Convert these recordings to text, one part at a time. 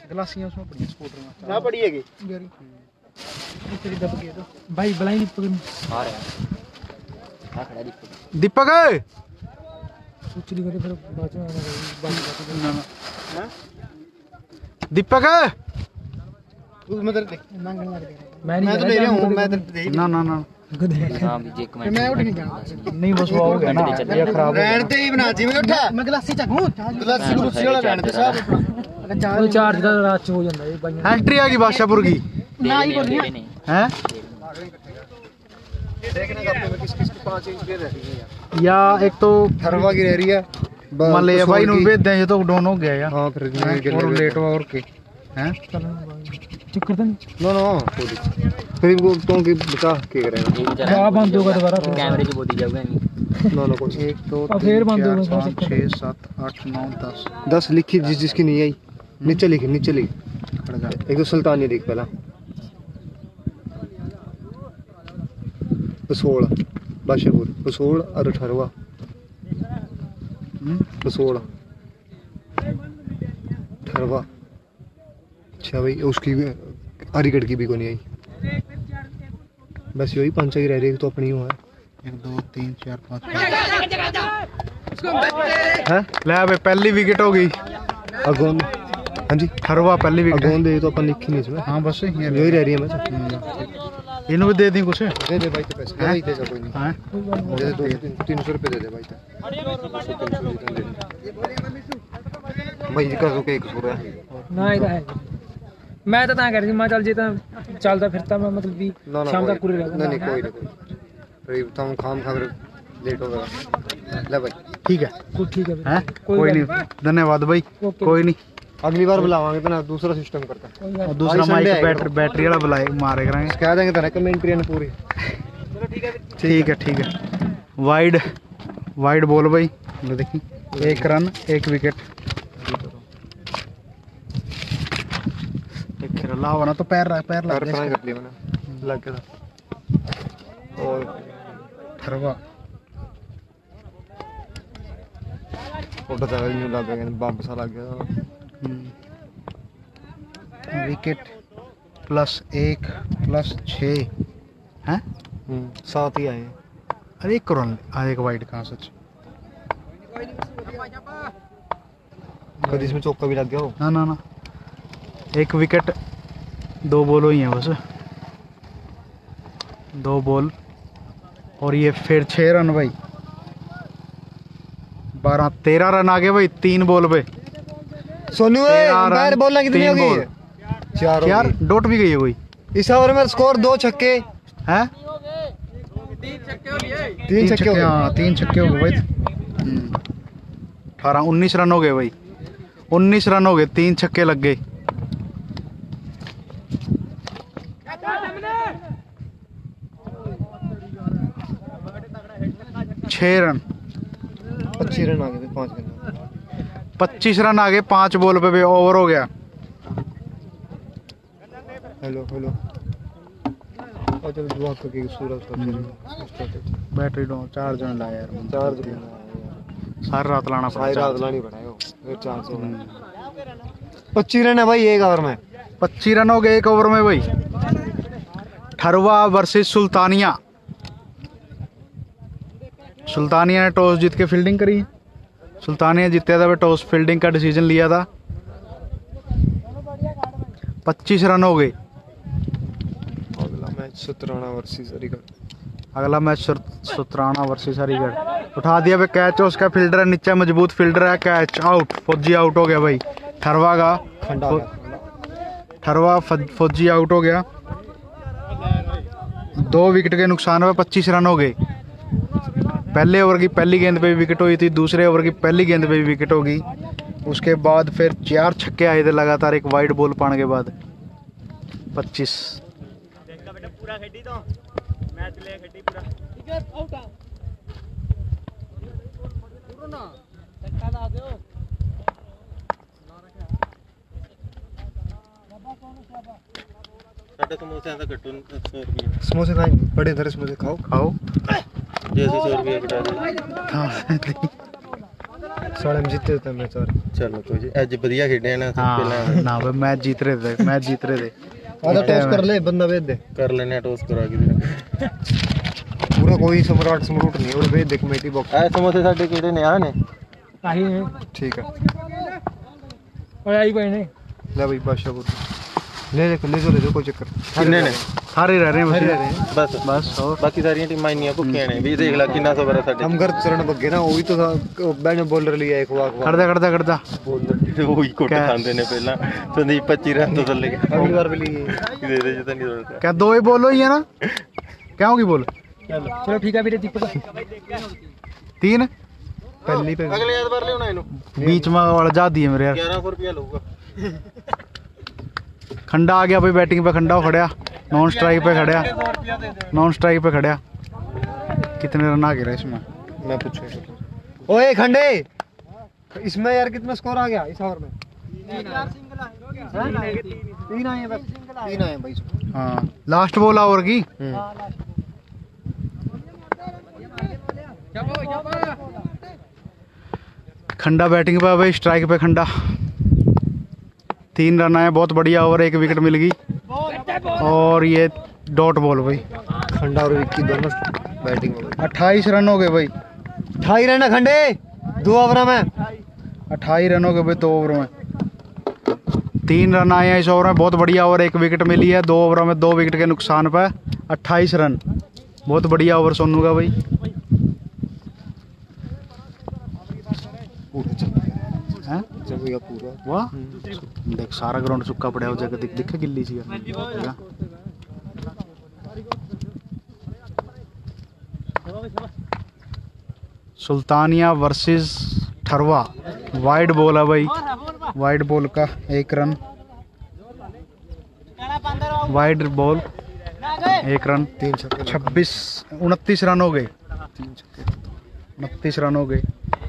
गलासियां उसमें पड़ी स्कूटर में ना पड़ी है तेरी दब गई तो भाई बुलाई दीपक आ रहा है खड़ा दीपक सोच रही फिर बाद में आना ना दीपक उसमें तेरे देख मैं तो ले रहा हूं मैं तेरे ना ना ना मैं उठ नहीं जाऊंगा नहीं बस वो हो गया ना ये खराब हो रहन दे ही बना जी मैं उठा मैं गलासी चकूं गलासी कुर्सी वाला रहन दे साहब चार्ज का रात हो जाता है भाई एंट्री आ गई बादशाहपुर की ना ही बोल रही हैं देखने का अपने में किस किस की 5 इंच पे रह रही है या एक तो थरवा की रह रही है मले भाई नु भेज दे ये तो डाउन हो गया यार हां फिर और लेट हुआ और के हैं चक्कर तो नो नो फिर वो तो की बता के करेगा क्या बंद होगा दोबारा कैमरे की बोली जाओगे नहीं नो नो कुछ 1 2 फिर बंद हो 5 6 7 8 9 10 10 लिखी जिसकी नहीं आई नीचे लिख एक तो सुल्तानी देख पहला पसोल बादशाहपुर पसोल और 18वां पसोल 18वां अच्छा भाई उसकी हरिगढ़ की भी को नहीं आई बस यही 5 ही रह रही तो अपनी हुआ है 1 2 3 4 5 हैं ले भाई पहली विकेट हो गई अगोन हाँ जी हरवा पहली विकेट अगोन दे तो अपन लिखी नहीं इसमें हां बस ये यही रह रही है मैं इन्हों भी दे दी कुछ दे दे भाई तो पैसे दे ही दे जा कोई नहीं हां दे दे 300 रुपए दे दे भाई तो भाई का तो क्या कसूर है ना इधर है मैं तो ता कर रही मैं चल जे ता चलता फिरता मैं मतलब भी शाम तक पूरे रहता नहीं कोई नहीं तुम खाम खा लेट हो गया ले भाई ठीक है ठीक है हैं कोई नहीं धन्यवाद भाई कोई नहीं अगली बार बुलावांगे तो ना दूसरा सिस्टम करता और दूसरा माइक बैटरी वाला बुलाए मारे करेंगे कह देंगे तो कमेंट्री ने पूरी ठीक है वाइड बॉल भाई देखी 1 रन 1 विकेट एक खेला हुआ ना तो पैर लग कर लिया मैंने लग गया और थरवा फोटो तो न्यू लग गया बम सा लग गया विकेट +1 +6 हैं 7 ही आए अरे 1 रन एक वाइड कहाँ सच कभी इसमें चौका भी लग गया हो ना ना ना 1 विकेट 2 बॉल हुई हैं बस 2 बॉल और ये फिर 6 रन भाई 12-13 रन आ गए भाई 3 बॉल पे सोनू अंपायर बोलना कितनी हो गई है 4 यार डॉट भी गई है कोई इस ओवर में स्कोर 2 छक्के हैं 3 छक्के हो गए हाँ 3 छक्के हो गए भाई 19 रन हो गए भाई 19 रन हो गए 3 छक्के लग गए छह रन 25 रन आ गए 5 गेंद 25 रन आ गए 5 बॉल पे ओवर हो गया हेलो और चलो दुआ तो की सूरज तो बैटरी डाउन चार्ज होने लगा यार चार्ज सारी रात लाना पड़ा सारी रात लानी पड़ा फिर चांस हो 25 रन है भाई 1 ओवर में 25 रन हो गए 1 ओवर में भाई ठरवा वर्सेस सुल्तानिया सुल्तानिया ने टॉस जीत के फील्डिंग करी सुल्तानिया जीता था टॉस फील्डिंग का डिसीजन लिया था 25 रन हो गए अगला मैच सुतराना वर्सेस हरिगढ़ उठा दिया भाई कैच उसका फील्डर है नीचे मजबूत फील्डर है कैच आउट फौजी आउट हो गया भाई ठरवा फौजी आउट हो गया 2 विकेट के नुकसान में 25 रन हो गए पहले ओवर की पहली गेंद पे भी विकेट हुई थी दूसरे ओवर की पहली गेंद पे भी विकेट होगी उसके बाद फिर 4 छक्के आए थे लगातार एक वाइड बॉल पाने के बाद 25 समोसे खाए बड़े धरे समोसे खाओ खाओ जैसे 100 रुपये कटा दे साले में जीते थे मैच और चलो कोई जी आज बढ़िया खेडे ना हाँ ना भाई मैच जीत रहे थे आधा टॉस कर ले बंदा भेज दे कर लेने टॉस करा के पूरा कोई सम्राट समरूट नहीं और भेज दे कमेटी बॉक्स आ समोसे साडे केड़े ने आ ने आही है ठीक है और आई भाई ने ले भाई बादशाह बोल ले जो कोई चक्कर किन्ने ने सारे रह रहे हैं बस बस और बाकी सारियां टीमां इन्नियां भुक्कियां ने भी देख ला किन्ना सबर है साडे हम घर चरण बग्गे ना वही तो बैन बॉलर लिया एक वाक करदा बॉलर वही कोट खांदे ने पहला संदीप 25 रन तो चले गए अगली बार भी लिए दे दे जता नहीं होता क्या दो ही बोलो ही है ना क्या होगी बोल चलो ठीक है मेरे दीपक 3 पहली पे अगले याद बार ले होना इनु बीच में वाला जा दिए मेरे यार 1100 रुपया लूंगा खंडा आ गया भाई बैटिंग पे खंडा खड़िया नॉन स्ट्राइक पे खड़िया कितने रन आ गए इसमें मैं पूछूं ओए खंडे इसमें यार कितना स्कोर आ गया इस ओवर में 3 आए हैं बस 3 आए हैं भाई हाँ लास्ट बॉल ओवर की खंडा बैटिंग पे भाई स्ट्राइक पे खंडा 3 रन आए बहुत बढ़िया ओवर 1 विकेट मिल गई और ये डॉट बॉल भाई खंडा और विक्की दोनों बैटिंग हो गई 28 रन हो गए भाई 28 रन है खंडे 2 ओवर में 28 रन हो गए भाई 2 ओवर में 3 रन आए हैं इस ओवर में बहुत बढ़िया ओवर 1 विकेट मिली है 2 ओवरों में 2 विकेट के नुकसान पर 28 रन बहुत बढ़िया ओवर सोनू का भाई हैं चलेगा पूरा वाह देख सारा ग्राउंड सुक्का पड़ा हो जगह दिखे गिल्ली सी है Sultania versus Tharwa wide ball है भाई वाइड बॉल का 1 run wide ball 1 run 29 run हो गए 29 रन हो गए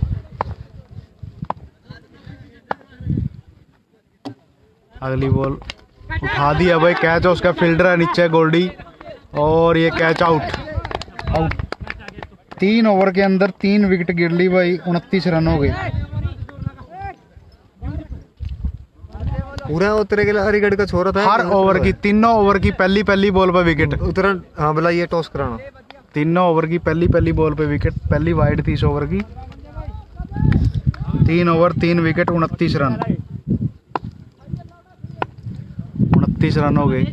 अगली बॉल उठा दिया भाई कैच है उसका फील्डर है नीचे गोल्डी और ये कैच आउट 3 ओवर के अंदर 3 विकेट गिर ली भाई 29 रन हो गए पूरा उतरे के हरिगढ़ का छोरा था हर ओवर की 3 ओवर की पहली बॉल पर विकेट उतरा हाँ बोला ये टॉस कराना 3 ओवर की पहली बॉल पे विकेट पहली वाइड थी इस ओवर की 3 ओवर 3 विकेट 29 रन 29 रन हो गए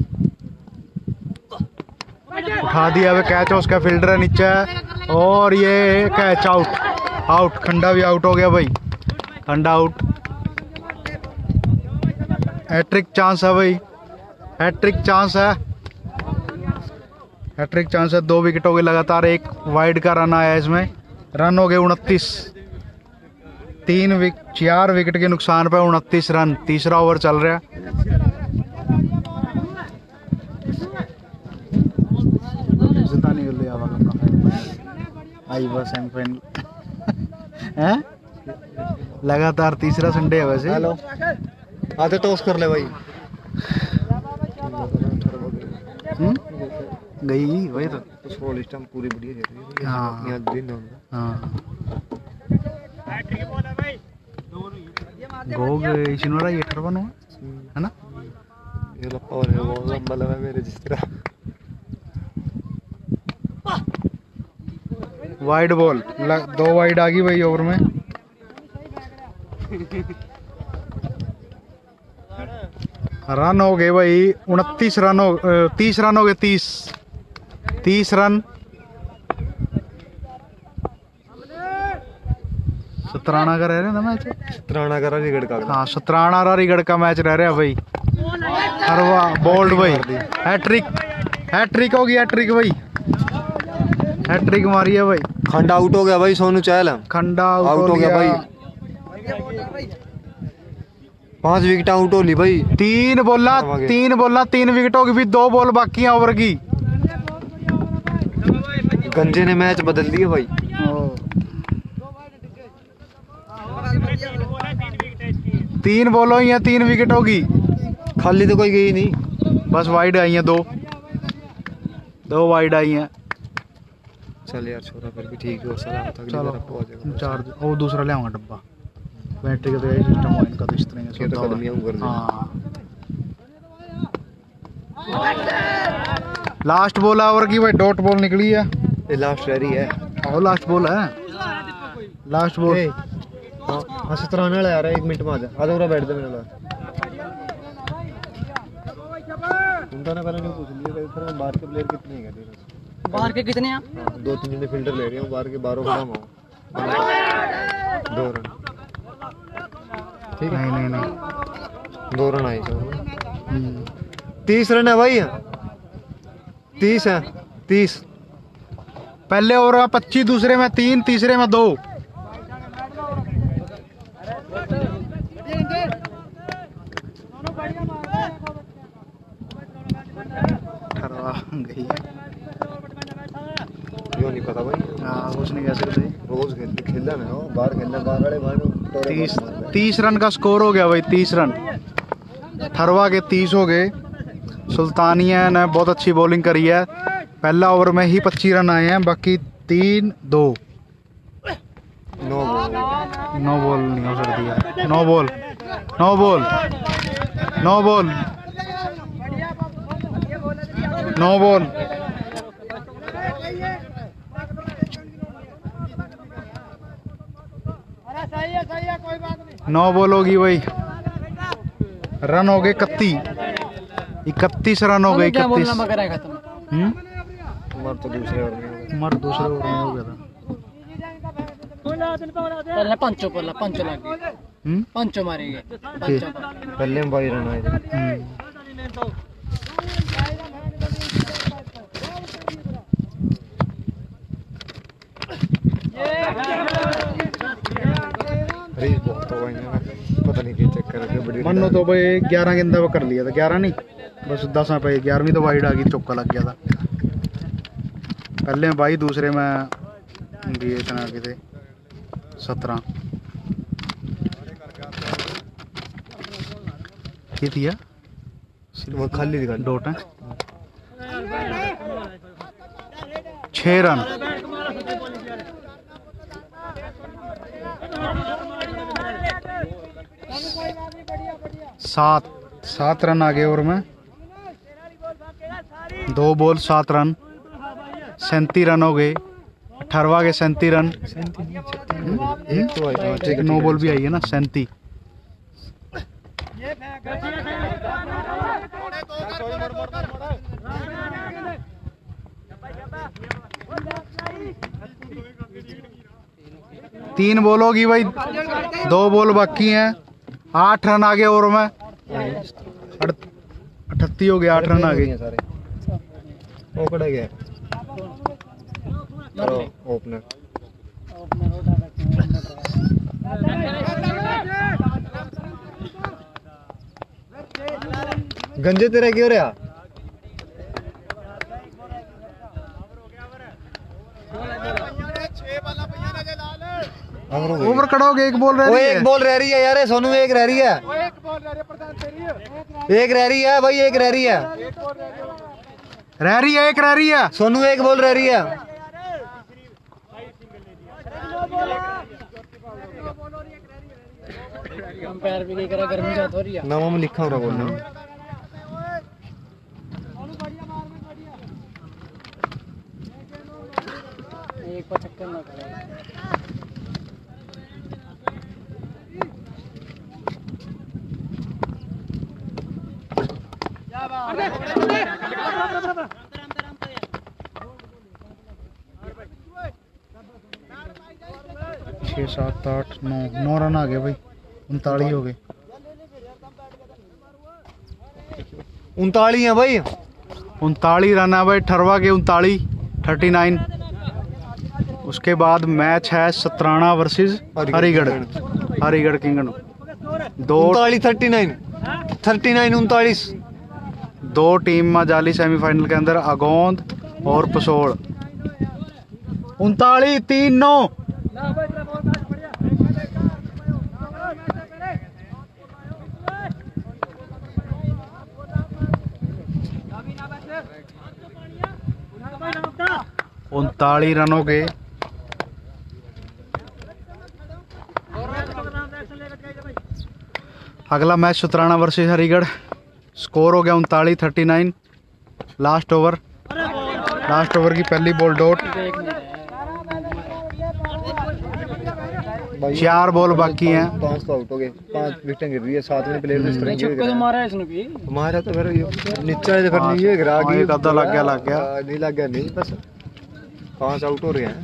उठा दिया वे कैच है उसका फील्डर है नीचे और ये कैच आउट खंडा भी आउट हो गया भाई खंडा आउट हैट्रिक चांस है भाई हैट्रिक चांस है 2 विकेट हो गए लगातार 1 वाइड का रन आया इसमें रन हो गए 29 4 विकेट के नुकसान पर 29 रन तीसरा ओवर चल रहा है आई बस सेमीफाइनल हैं लगातार तीसरा संडे है वैसे हेलो आधे टॉस कर ले भाई गई वही तो सोल स्टम्प पूरी बढ़िया दे रही है हाँ। अपनी आज दिन हाँ गोग इशिनोरा ये टर्बन हुआ है ना ये लपा और है वो लंबा लगा मेरे जिस तरह वाइड बॉल 2 वाइड आ गई भाई ओवर में रन हो गए भाई 29 रन हो 30 रन हो गए 30 रन 17 का रह रहा है ना मैच 17 का हरिगढ़ का हाँ 17 हरिगढ़ का मैच रह रहा है भाई हरवा बोल्ड भाई हैट्रिक होगी हैट्रिक भाई हैट्रिक मारी है भाई खंडा आउट हो गया भाई सोनू चहल खंडा आउट हो गया भाई 5 विकेट आउट हो ली भाई 3 बोला 3 विकेट होगी फिर 2 बॉल बाकी हैं ओवर की गंजे ने मैच बदल दिया भाई 3 बॉल हुई हैं 3 विकेट होगी खाली तो कोई गई नहीं बस वाइड आई हैं 2 वाइड आई हैं चल यार छोरा फिर भी ठीक है सलाम था चलो 4 वो दूसरा ले आऊंगा डब्बा बैटरी का तो यही सिस्टम हो इनका, तो इस तरह से होता कदमियां ऊपर होगा। हाँ लास्ट बॉल ओवर की भाई, डॉट बॉल निकली है। ये लास्ट रह रही है। और लास्ट बॉल है, लास्ट बॉल। हाँ 17 रन वाला यार, 1 मिनट में आ जा, आधा पूरा बैठ दे मेरे वाला। तुम तो ना पहले नहीं पूछ लिए इधर बाहर के प्लेयर कितने हैं? बाहर के कितने हैं? 2-3 जने फील्डर ले रहे हैं, बाहर के 12 खड़ा हूं। 2 रन ठीक है। नहीं 2 रन आए सर। 30 रन है भाई, 30 है 30। पहले ओवर में 25, दूसरे में 3, तीसरे में 2। गई यो नहीं पता भाई। हाँ कुछ नहीं कह सकते। रोज खेलना ना, बाहर खेलना, बाहर वाले बाहर 30 रन का स्कोर हो गया भाई, 30 रन। ठरवा के 30 हो गए। सुल्तानिया ने बहुत अच्छी बॉलिंग करी है, पहला ओवर में ही 25 रन आए हैं, बाकी 3-2। 9 बॉल नहीं हो सकती है। 9 बॉल 9 बॉल 9 बॉल 9 बॉल। नौ बॉल होगी भाई, रन हो गए 31 रन हो गए। 31 मर तो दूसरे ओवर में, मर दूसरे ओवर में हो गया था। पहले पंचो लग गए, पंचो मारेंगे। पहले में 22 रन आए थे। बहुत हो गई ना, पता नहीं क्या चक्कर है। बड़ी मनो तो भाई 11 गेंदा वो कर लिया था, 11 नहीं बस 10 पे, 11वीं तो वाइड आ गई, चौका लग गया था। पहले में 22, दूसरे में दिए इतना के थे 17। ये दिया वो खाली दिखा डॉट है। 6 रन। 7 रन आगे ओवर में। 2 बॉल 7 रन, 37 रन हो गए। ठरवा के 37 रन। एक 9 बॉल भी आई है ना, 37। तीन बॉल होगी भाई, 2 बॉल बाकी हैं। 8 रन आगे ओवर में। 38 हो गया, 8 रन आ गए सारे। वो कड़ा गया ओपनर। गंजे तेरा क्यों रहा? ओवर कड़ा हो गया। एक बॉल रह रही है। एक बॉल रह रही है यार, सोनू एक रह रही है। एक रह रही है भाई, एक रह रही है। एक रह रही है। सोनू एक बॉल रह रही है। अंपायर भी क्या करा, गर्मी का हो रही है। नाम में लिखा हो रहा बोलना। एक पर चक्कर ना करे। छः 7 8 9 रन आ गए भाई। 39 हो गए। 39 है भाई। 39 रन है भाई। ठरवा के 39 उसके बाद मैच है सतराना वर्सेस हरिगढ़ किंगडम। 39 दो टीम में जाली सेमीफाइनल के अंदर, अगोंद और पसोड़। 39-3-9। उनतालीस रनों के अगला match Shutrana versus Harigarh. Score हो गया 39-39। लास्ट ओवर की पहली बॉल डॉट। 4 बॉल बाकी हैं। 5 तो आउट हो गए, 5 विकेटें गिर रही है, 7 में प्लेयर इस तरह छक्का तो मारा है इसने भी। मारा तो फिर नीचे है, फिर नहीं है गिरा हाँ, एक आधा लग गया नहीं लग गया नहीं, बस 5 आउट हो रहे हैं।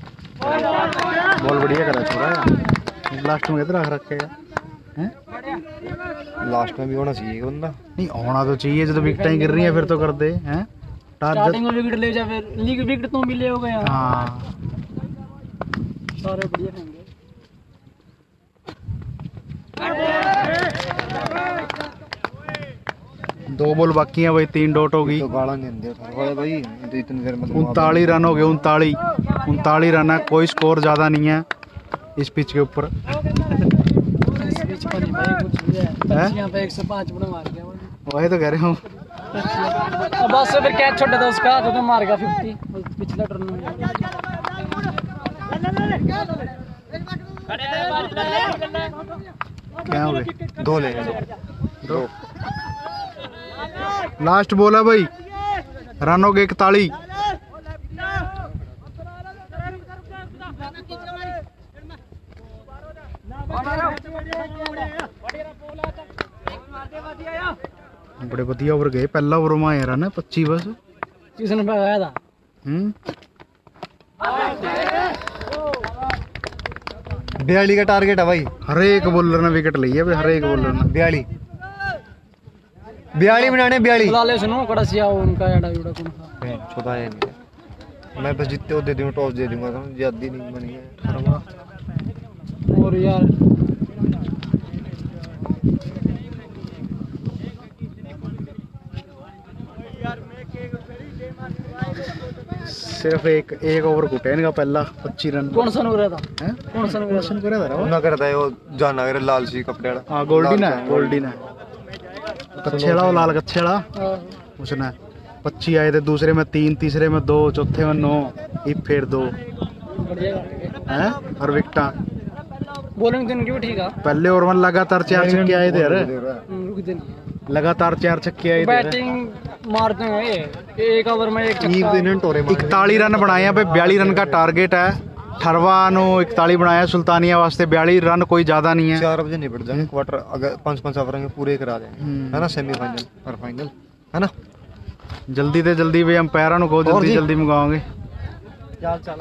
बॉल बढ़िया करा छोड़ा है। लास्ट में कितना रखेगा हैं? लास्ट में भी होना चाहिए बंदा। नहीं होना तो चाहिए, जब विकेटें गिर रही हैं फिर तो कर दे हैं। स्टार्टिंग में विकेट ले जा, फिर लीग विकेट तो भी ले हो गया। हाँ सारे बढ़िया खेलेंगे। 2 बॉल बाकी हैं भाई, 3 डॉट हो गई। तो गाला नहीं दे भाई, तो इतनी देर में 39 रन हो गए। 39 रन है, कोई स्कोर ज़्यादा नहीं है इस पिच के ऊपर। इस बीच पर नहीं भाई कुछ भी है। पच्चियां पे 105 बड़ा मार गया वो। वही तो कह रहा हूँ। अब बस फिर कैच छोटा था उसका, तो मार गया 50 पिछला टर्न में। क्या हो गए? 2 ले 2। लास्ट बॉल है भाई, रन हो गए 41। बड़े बढ़िया ओवर गए। पहला ओवर में आया रन है 25 बस। किसने भगाया था? 42 का टारगेट है भाई। हर एक बॉलर ने विकेट ली है भाई, हर एक बॉलर ने। 42 बनाने 42। बुला ले सुनो कड़ा सिया उनका एड़ा जुड़ा कौन था? छोटा है नहीं, मैं बस जितने वो दे दूंगा, टॉस दे दूंगा, तो ज्यादा नहीं बनी है। और यार सिर्फ एक ओवर घुटे इनका पहला 25 रन। कौन सा नुकरा था? हैं? कौन सा नुकरा था? करे था ना करता है वो जाना करे लाल सी कपड़े वाला। हां गोल्डन है कच्छेड़ा, वो लाल कच्छेड़ा। उसने 25 आए थे, दूसरे में 3, तीसरे में 2, चौथे में 9, फिर 2 हैं और विकेटा। बॉलिंग दिन की भी ठीक है। पहले ओवर में लगातार 4 छक्के आए थे यार, रुक दिन लगातार 4 छक्के आए थे। बैटिंग मारते हैं एक ओवर में 1 छक्का। 41 रन बनाए हैं भाई, 42 रन का टारगेट है। ठरवा नो 41 बनाया, सुल्तानिया वास्ते 42 रन कोई ज्यादा नहीं है। 4 बजे निपट जाएंगे क्वार्टर, अगर 5 ओवर में पूरे करा देंगे, है ना, सेमीफाइनल और फाइनल, है ना। जल्दी से जल्दी भाई अंपायर को जल्दी मंगाओगे। चल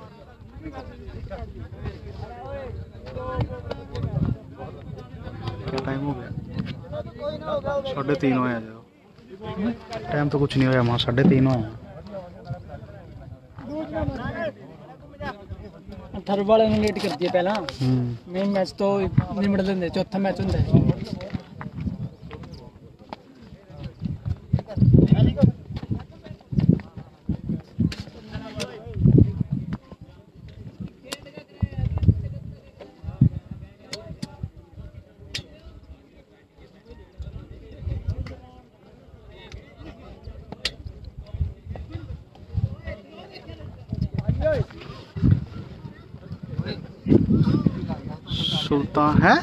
क्या टाइम हो गया? 3:30 होया जाओ। टाइम तो कुछ नहीं होया, वहाँ 3:30 होया। थर वाले ने लेट कर दिया पहला। मेन मैच तो निमड़ देंगे, चौथा मैच होंगे। सुल्तान है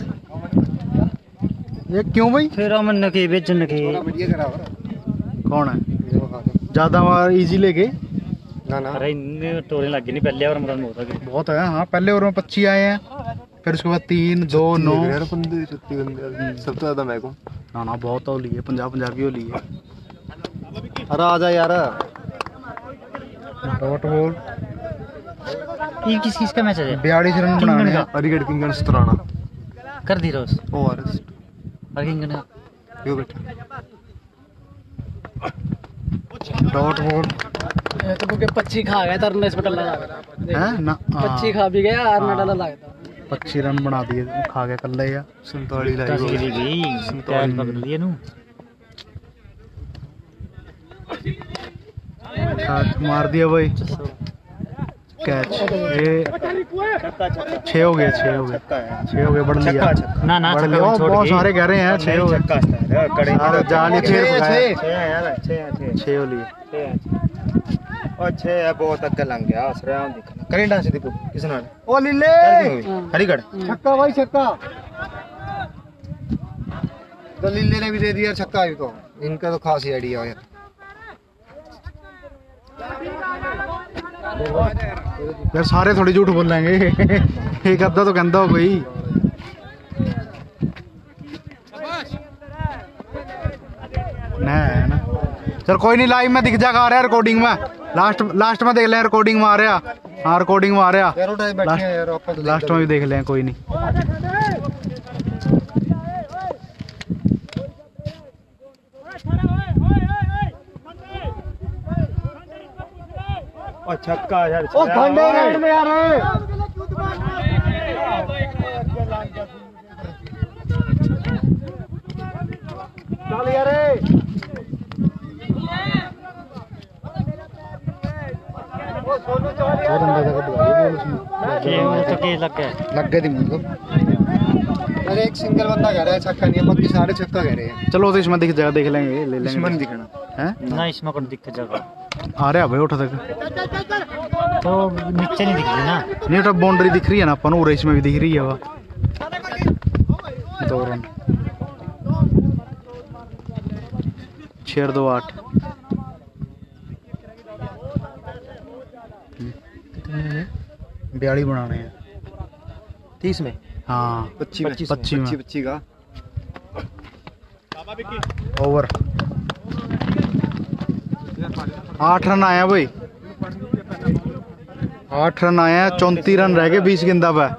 ये क्यों भाई? फिर हम नके बेच नके कौन है ज्यादा इजी लेके? ना ना अरे इन टोरे लग गई नहीं पहले और मरन होता है बहुत है। हाँ पहले ओवर में 25 आए हैं, फिर उसके बाद 3, 2, 9 सबसे ज्यादा मैं को ना बहुत होली है, पंजाबी होली है। अरे आजा यार। डॉट बॉल ये किस का मैच है? 42 रन बनाने हैं। हरिगढ़ किंगन सतराना कर दी रोज और किंगन यो बेटा डॉट बॉल तो क्योंकि 25 खा गया तरने इस पटल लगा है ना। 25 खा भी गया और मेडल लगता 25 रन बना दिए, खा गया कल या 47 मार दिया भाई कैच। ये 6 हो गए, 6 हो गए बढ़ लिया ना ना बढ़ लिया। बहुत सारे कह रहे हैं 6 हो गए, सारे जाली 6 हो लिए। और 6 है बहुत अक्कल लग गया आसराम दिख करें डांस दीपू किस नाल ओ लीले हरिगढ़ छक्का भाई छक्का। दलील ने भी दे दिया छक्का ही तो, इनका तो खास ही आइडिया है यार। सारे थोड़ी झूठ बोल लेंगे एक अद्धा तो कहता हो कोई। ना चल कोई नहीं, लाइव में दिख जाएगा आ रहा है रिकॉर्डिंग में, लास्ट में देख लें रिकॉर्डिंग में आ रहा। हाँ रिकॉर्डिंग में आ रहा, लास्ट में भी देख लें कोई नहीं। छक्का यार, ओ खंडे राइट में आ रहे चल यार और अंदाजा कर लग गए थी मुझको। अरे एक सिंगल बंदा कह रहा है छक्का नहीं है, बाकी सारे छक्का कह रहे हैं। चलो तो इसमें दिख जाएगा, देख लेंगे, ले लेंगे। इसमें नहीं दिखना है ना, इसमें कौन दिख जाएगा? आ रहा है भाई उठा तक तो नीचे नहीं दिख रही ना, नहीं उठा बाउंड्री दिख रही है ना अपन, और इसमें भी दिख रही है वह 2 रन 6-2-8। बयाली बनाने हैं 30 में, हाँ 25 का ओवर। 8 रन आया भाई, 8 रन आया, 34 रन रह गए 20 गेंदा पे।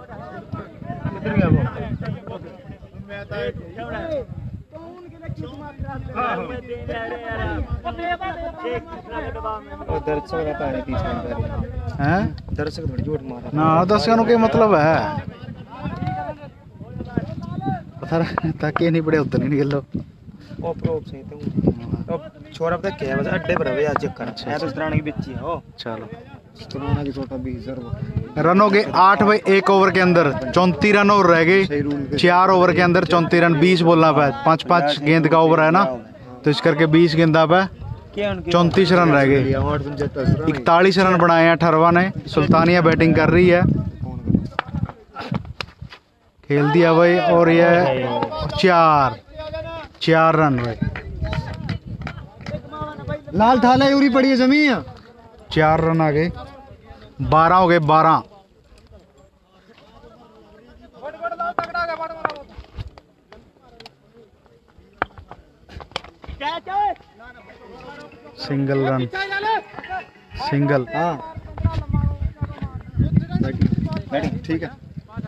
दर्शक थोड़ी झूठ मारा ना, दर्शकों के मतलब है पता ताकि नहीं पड़े उतना नहीं निकल लो। सही तो छोरा पता क्या है, बस अड्डे पर है आज चक्कर है तो इस तरह की बिच्ची है हो। चलो तुम्हारा की छोटा 20 रन हो गए 8 भाई, 1 ओवर के अंदर 34 रन और रह गए। 4 ओवर के अंदर 34 रन, 20 बोलना पे, 5-5 गेंद का ओवर है ना, तो इस करके 20 गेंदा पे 34 रन रह गए। 41 रन बनाए हैं ठरवा ने। सुल्तानिया बैटिंग कर रही है, खेल दिया भाई, और ये 4 रन भाई। लाल थाला यूरी पड़ी है जमीन, 4 रन आ गए, 12 हो गए 12। Single run, single. हाँ ठीक है।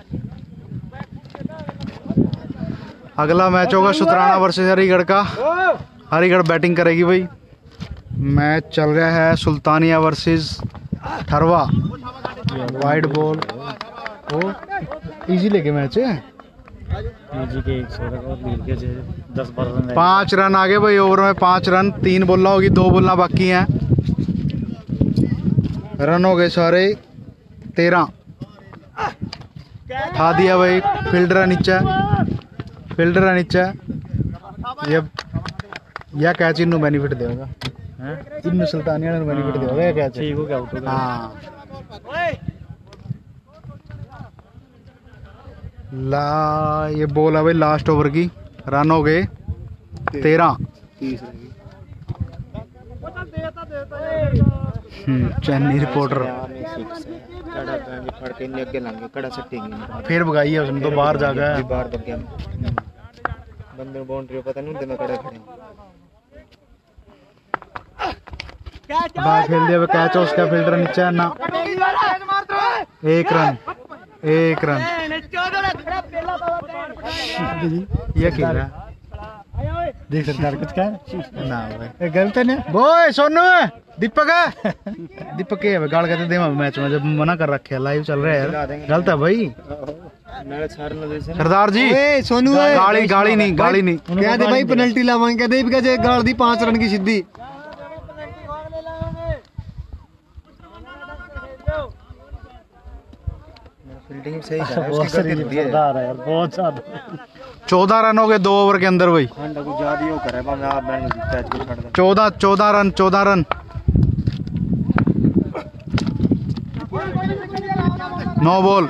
अगला मैच होगा शुतराना वर्सेस हरिगढ़ का। हरिगढ़ बैटिंग करेगी भाई। मैच चल रहा है Sultania versus Tharwa. Wide ball, ओ इजी लेके मैच है। जी के 10-12 रन 5 रन आ गए भाई ओवर में, 5 रन, 3 बोलना होगी, 2 बोलना बाकी हैं। रन हो गए सारे 13। था दिया भाई, फील्डर नीचे, फील्डर नीचे। ये या कैच इन्नू बेनिफिट देगा, इन्नू सुल्तानिया ने बेनिफिट देगा या कैच। ठीक हो गया, आउट हो गया। हाँ ये बॉल है भाई लास्ट ओवर की। रन हो गए 13। चेन्नई रिपोर्टर फिर भगाई है उसने तो बाहर जागा है। बाहर भग गया बंदे को, बाउंड्री पता नहीं मैं कड़ा खड़े बाहर खेल दिया कैच है उसका, फील्डर नीचे है ना। 1 रन, 1 रन। ये खेल रहा है, देख सकते हैं कुछ क्या ना भाई, गलत है ना बोए। सोनू दीपक है, दीपक है गाल कहते दे मैच में जब मना कर रखे है, लाइव चल रहा है यार, गलत है भाई। सरदार जी सोनू गाड़ी गाड़ी नहीं, गाड़ी नहीं क्या दे भाई, पेनल्टी लावांगे दे भी जे गाल दी 5 रन की सीधी। फील्डिंग सही कर रहा है, उसकी गलती नहीं है यार, बहुत ज्यादा। 14 रन हो गए 2 ओवर के अंदर भाई। खंडा को ज्यादा ही कर रहा है, मैं आप बैन कैच को छोड़ दे। 14 रन, 14 रन। 9 बॉल।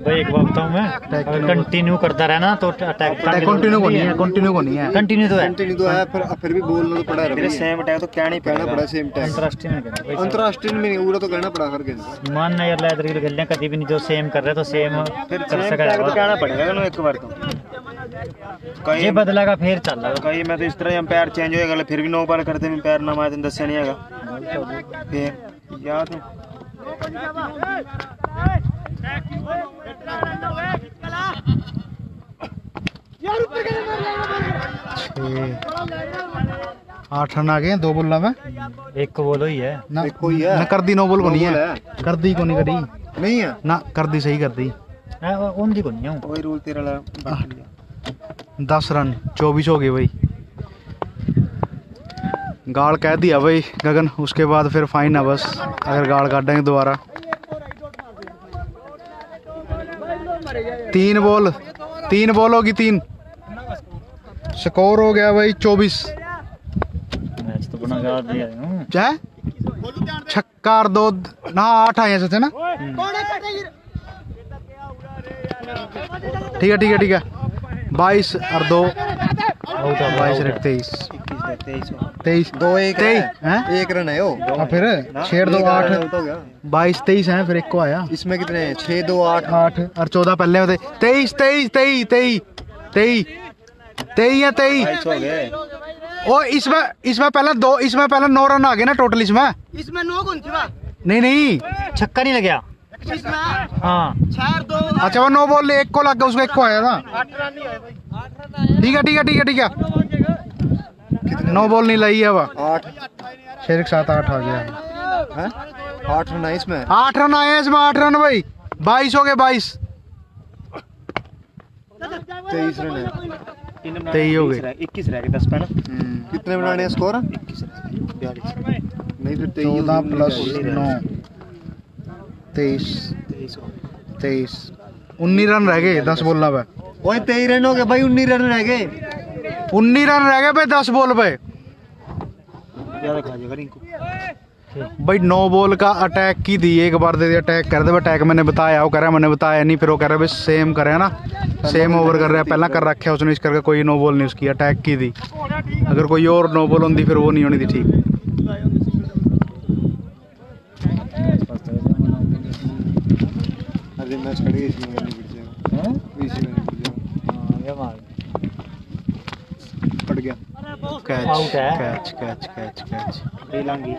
भाई एक बात बताऊं मैं, अगर कंटिन्यू करता रहे ना तो अटैक कंटिन्यू को नहीं है, कंटिन्यू को नहीं है, कंटिन्यू तो है। कंटिन्यू तो है, फिर भी बोलना तो पड़ा तेरे सेम अटैक तो कहना ही कहना पड़ेगा। पड़ा सेम टाइम। अंतरराष्ट्रीय में कहना भाई, अंतरराष्ट्रीय में पूरा तो कहना पड़ा हर गेंद। मान ना यार लेदर की खेलने कभी भी नहीं, जो सेम कर रहे तो सेम फिर कर सेम सका अटैक तो कहना पड़ेगा ना एक बार तो। ये बदलेगा फिर चल रहा कई मैं तो इस तरह अंपायर चेंज होएगा, फिर भी 9 बार करते में पैर ना मारे दस्या नहीं आएगा फिर याद है। 8 रन आ गए 2 बॉल में। एक को बोलो ही है ना एक कोई है ना कर दी, 9 बॉल को नहीं बॉल है, कर दी को नहीं करी नहीं है ना, कर दी सही कर दी। उन दी को नहीं हूं। वही रूल तेरा लगा 10 रन 24 हो गए भाई। गाल कह दिया भाई गगन, उसके बाद फिर फाइन है बस, अगर गाल काटेंगे दोबारा। 3 बॉल होगी 3, स्कोर हो गया भाई 24। मैच तो बना याद दिया हूं। क्या छक्का और 2 ना 8 आए सच है ना। ठीक है ठीक है ठीक है। 22 और 2 22 23 23 2 1 हैं 1 रन है वो। हाँ फिर 6 2 8 हो गया। 22 23 हैं, फिर एक को आया। इसमें कितने हैं? 6 2 8 8 और 14 पहले में थे। 23 23 23 23 23 23 या 23 हो गए। और इसमें पहले 9 रन आ गए ना टोटल। इसमें 9 कौन थी? नहीं छक्का नहीं लगा। हाँ अच्छा वो 9 बॉल 1 को लग गया, उसको 1 को आया था। ठीक है ठीक है ठीक है ठीक है। 9 बॉल नहीं लाई है वो। 8 6 के साथ 8 आ गया है। 8 रन है इसमें। 8 रन आए हैं इसमें। 8 रन भाई 22 हो गए। 22 23 रन है। 23 हो गए। 21 रह गए 10 पे ना। कितने बनाने हैं स्कोर? 42 नहीं फिर 14 प्लस 9 23 19 रन रह गए 10 बॉल पे। ओए 23 रन हो गए भाई। 19 रन रह गए। 19 रन रह गए भाई 10 बॉल पे। ज्यादा खा जाएगा रिंकू। भाई 9 बॉल का अटैक की दी, एक बार दे दिया अटैक कर दे। अटैक मैंने बताया, वो कह रहा है मैंने बताया नहीं, फिर वो कह रहा है भाई सेम करे ना, सेम ओवर कर रहा है। पहला कर रखा है उसने, इस करके कोई 9 बॉल नहीं उसकी, अटैक की दी। अगर कोई और 9 बॉल होती फिर वो नहीं होनी थी ठीक। अरे मैच खड़ी है इसमें नहीं बिट जाएगा। इसी में नहीं बिट जाएगा। पड़ गया। कैच आउट है। Catch catch catch catch. लांगी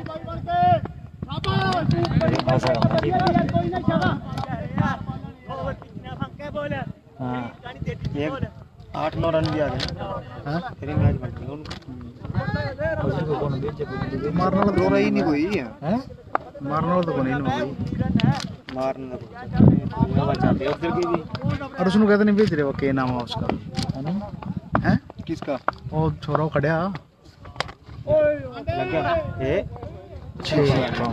हाँ 8-9 रन भी आ गए। हाँ? फिर ही मैच बन गया उनको। मारने वाला दो रहा ही नहीं कोई है। हैं? मारने वाला तो कोई नहीं भाई। मारने का बचाते उधर की भी। और उसने कहते नहीं भेज रहे वो, के नाम है उसका हैं? किसका? वो छोरा खड़िया लग गया ए 6।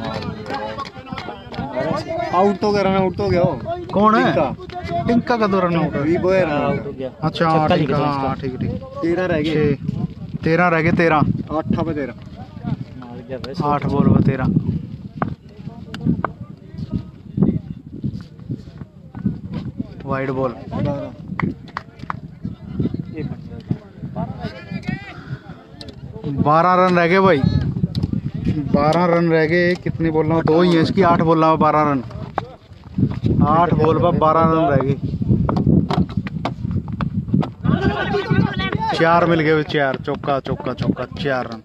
आउट तो गया, रन आउट तो गया वो। कौन है? टिंका। टिंका का 2 रन आउट है। रीबो है रन आउट आउट। हो गया। अच्छा हाँ, छक्का ठीक लिखा है, था हाँ ठीक ठीक। 13 रह गए। 13 रह गए। 13 8 पे 13। मार गया भाई। 8 बॉल पे 13। वाइड बॉल 12 रन रह गए भाई। 12 रन रह गए। कितनी बोलना है? 2 ही है इसकी। 8 बोलना है 12 रन। 8 बॉल पर 12 रन रह गए। 4 मिल गए। 4 चौका चौका चौका 4 रन।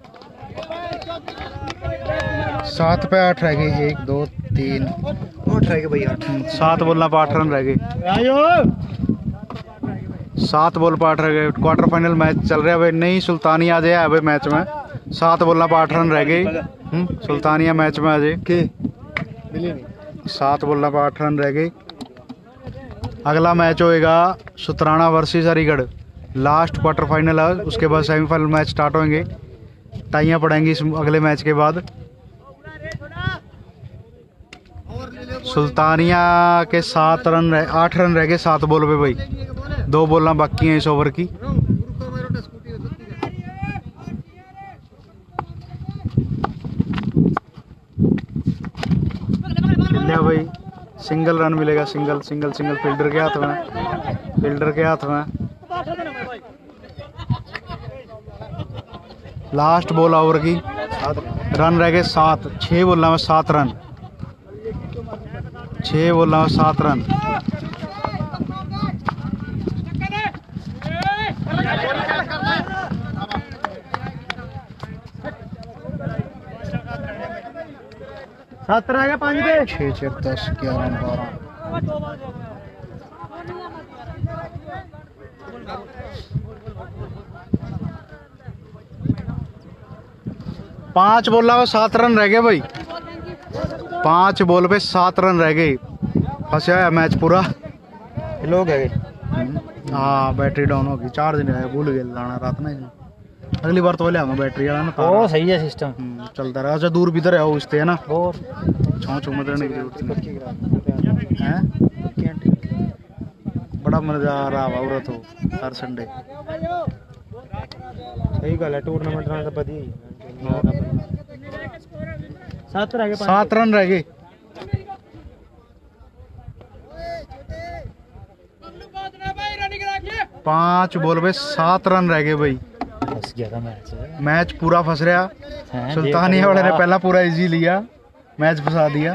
7 पे 8 रह गए। 1 2 3 8 रह गए भाई। 8 7 बोलना पर 8 रन रह गए। 7 बॉल पर 8 रह गए। क्वार्टर फाइनल मैच चल रहा है भाई। नहीं सुल्तानिया आज है भाई मैच में। 7 बॉलना पर 8 रन रह गए। सुल्तानिया मैच में आज के मिले नहीं। 7 बॉलना पर 8 रन रह गए। अगला मैच होएगा Sutrana versus Aligarh. Last quarter final है, उसके बाद सेमीफाइनल मैच स्टार्ट होंगे। टाइयाँ पड़ेंगी इस अगले मैच के बाद। सुल्तानिया के 8 रन रह गए 7 बॉल पे भाई। 2 बॉल बाकी हैं इस ओवर की। खेलिया भाई सिंगल रन मिलेगा, सिंगल सिंगल सिंगल फील्डर के हाथ में, फील्डर के हाथ में। लास्ट बॉल ओवर की, रन रह गए 7, 6 बॉलों में 7 रन, 6 बॉलों में 7 रन। सात रह गए 5 पे। 6 6 10 11 12। 5 बॉलों में 7 रन रह गए भाई, 5 बॉल पे 7 रन रह गए। फंसा है मैच पूरा। लोग है हाँ बैटरी डाउन होगी, चार्ज नहीं आया, भूल गए लाना रात में। अगली बार तो ले आऊंगा बैटरी वाला ना। ओ सही है सिस्टम चलता रहा। अच्छा दूर भी इधर आओ इसते है ना, और छाँव छाँव में रहने की जरूरत नहीं है। बड़ा मजा आ रहा है औरत हो हर संडे। सही गल है, टूर्नामेंट ना तो बढ़िया ही। 7 रह गए, 7 रन रह गए। पांच बॉल पे 7 रन रह गए भाई। फंस गया था मैच। मैच पूरा फंस रहा। सुल्तानिया वाले ने पहला पूरा इजी लिया, मैच फंसा दिया।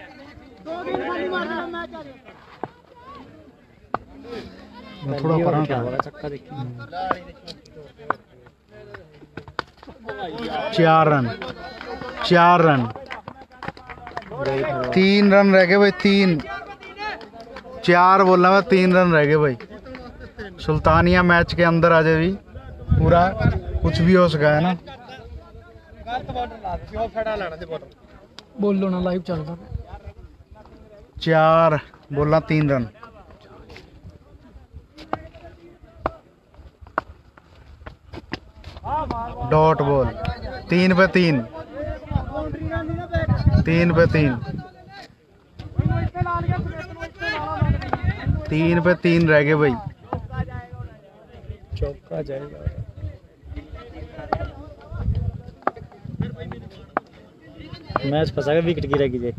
थोड़ा परा था। चक्का देखिए। 4 रन, 4 रन, 3 रन रह गए भाई। 3, 4 बोलना में 3 रन रह गए भाई। सुल्तानिया मैच के अंदर आ जाए भी, पूरा कुछ भी हो सका है ना। बोल लो ना, लाइव चल रहा। 4 बोलना 3 रन। डॉट बॉल, 3 पे 3, 3 पे 3, 3 पे 3 रह गए भाई। चौका जाएगा। मैच फंसा के विकेट गिरेगी जे।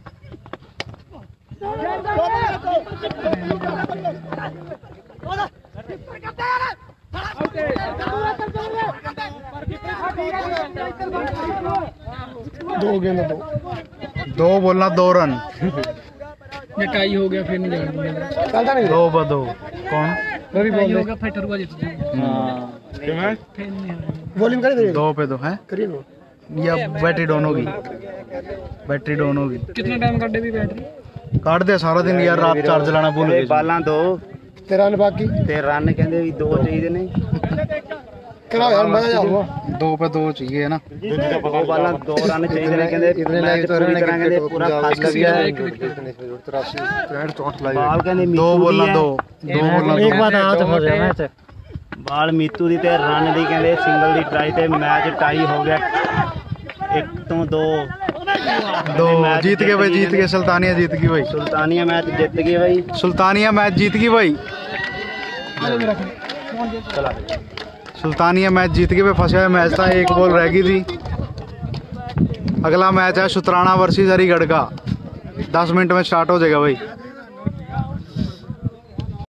दो बोलना 2 रन। ये टाई हो गया फिर नहीं जाएगा। 2 पर 2। कौन रवि बॉल हो गया, फाइटर हुआ जीत जाएगा। हाँ फिर नहीं वॉल्यूम कर दे 2 पे 2 है। करिए ना। या बैटरी डाउन होगी, बैटरी डाउन होगी। कितना टाइम काटे भी बैटरी? काट दे सारा दिन यार, रात चार्ज लाना भूल गए। बालां 2 तेरा ने बाकी ते रन कहंदे भी 2 चाहिए ने। करा यार, मजा जाऊंगा। 2 पे 2 चाहिए ना। 2 बालां 2 रन चाहिए ने कहंदे। इतने लाइव तो रहने कहंदे पूरा फंस गया। बाल कहंदे 2 बोलना 2 बोलना। एक बात आ तो फंस गया मैच। बाल मीतू दी ते रन दी कहंदे सिंगल दी ट्राई ते मैच टाई हो गया 1 तो 2। 2 जीत गए भाई, जीत गए। सुल्तानिया जीत गई भाई। सुल्तानिया मैच जीत गई भाई। सुल्तानिया मैच जीत गई भाई। सुल्तानिया मैच जीत गई भाई। फंसा हुआ मैच था, 1 बॉल रह गई थी। अगला मैच है शुतराना वर्सेस हरिगढ़ का, 10 मिनट में स्टार्ट हो जाएगा भाई।